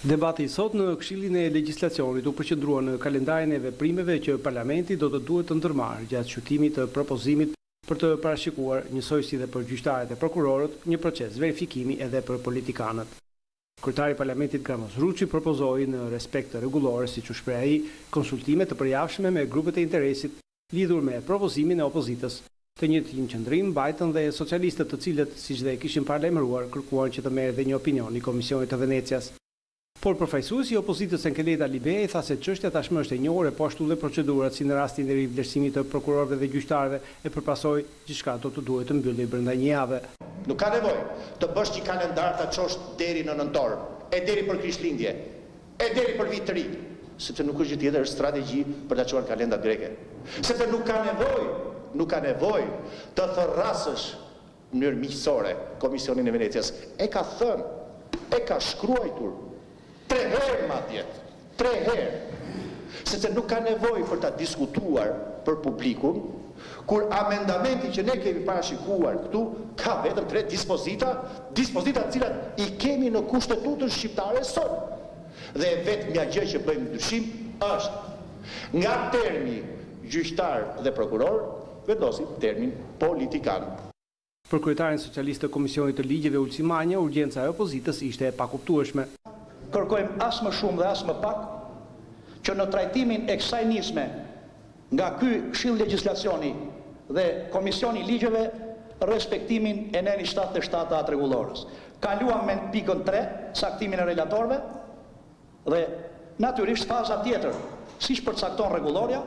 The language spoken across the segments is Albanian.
Debati sot në Këshillin e Legjislacionit u përqendrua në kalendarin e veprimeve që Parlamenti do të duhet të ndërmarrë gjatë shqyrtimit të propozimit për të parashikuar njësoj si dhe për gjyqtarët e prokurorët një proces verifikimi edhe për politikanët. Kryetari i Parlamentit Granos Ruçi propozoi në respekt të rregullore, siç u shpreh ai, konsultime të përjashme me grupet e interesit lidhur me propozimin e opozitës. Të njëjtin qëndrim mbajtën dhe socialistët, të cilët, siç dhe kishin paralajmëruar, kërkuan që të merret dhe një opinion i Komisionit të Venecias. Por përfaqësuesi i opozitës Enkeleta Libej tha se çështja tashmë është e njohur e po ashtu dhe procedurat, si në rastin e rivlerësimit të prokurorëve dhe gjyqtarëve, e përpasoj gjithçka do të duhet të mbyllej brenda një jave. Nuk ka nevojë të bësh një kalendar ta çosh deri në nëntor, e deri për Krishtlindje, e deri për vit të ri, sepse nuk është gjë tjetër strategji për ta çuar kalendat greke. Sepse nuk ka nevojë të thërrasësh në mënyrë miqësore Komisionin e Venecias. E ka thënë, e ka shkruar 3 herë madje, 3 herë. Sepse nuk ka nevojë për ta diskutuar për publikun, kur amendamenti që ne kemi parashikuar këtu ka vetëm 3 dispozita të cilat i kemi në Kushtetutën shqiptare sot. Dhe vetmja gjë që bëjmë ndryshim është nga termi gjyqtar dhe prokuror vendosim termin politikan. Për kryetarin socialist të Komisionit të Ligjeve Ulçi Manja, urgjenca e opozitës ishte e pakuptueshme. Kërkojmë as më shumë dhe as më pak që në trajtimin e kësaj nisme nga ky Këshill Legjislacioni dhe Komisioni i Ligjeve respektimin e neni 77 atë rregullorës. Kaluam me pikën 3, saktimin e relatorëve dhe natyrisht faza tjetër, siç përcakton rregulloria,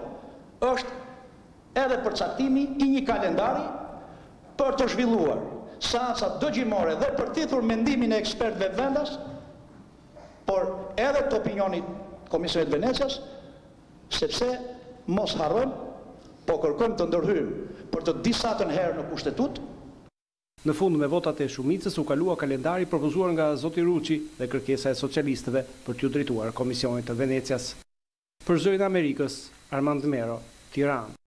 është edhe përcaktimi i një kalendari për të zhvilluar seanca dëgjimore dhe për thithur mendimin e ekspertëve vendas, por edhe të opinionit Komisionit Venecias, sepse mos harrojmë, po kërkojmë të ndërhyjmë për të disatën herë në Kushtetut. Në fund, me votat e shumicës u kalua kalendari propozuar nga zoti Ruçi dhe kërkesa e socialistëve për t'u drejtuar Komisionit të Venecias. Për Zërin e Amerikës, Armand Mero, Tiranë.